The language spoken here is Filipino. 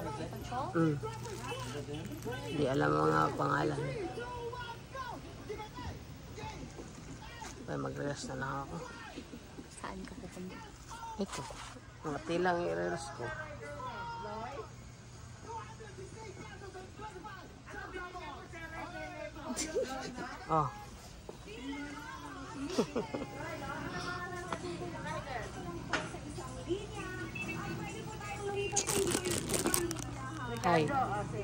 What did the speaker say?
Hindi alam mga pangalan. Ay, mag-rest na lang ako. Saan ka pupunta? Ito. Mga tilang i-rest ko. Oh. Hi.